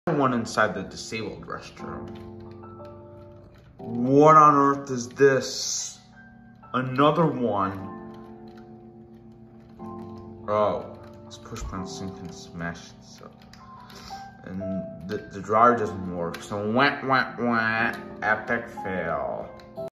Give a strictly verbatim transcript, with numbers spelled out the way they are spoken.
One inside the disabled restroom. What on earth is this? Another one. Oh, this push button sink can smash itself. And the, the dryer doesn't work, so wah wah wah, epic fail.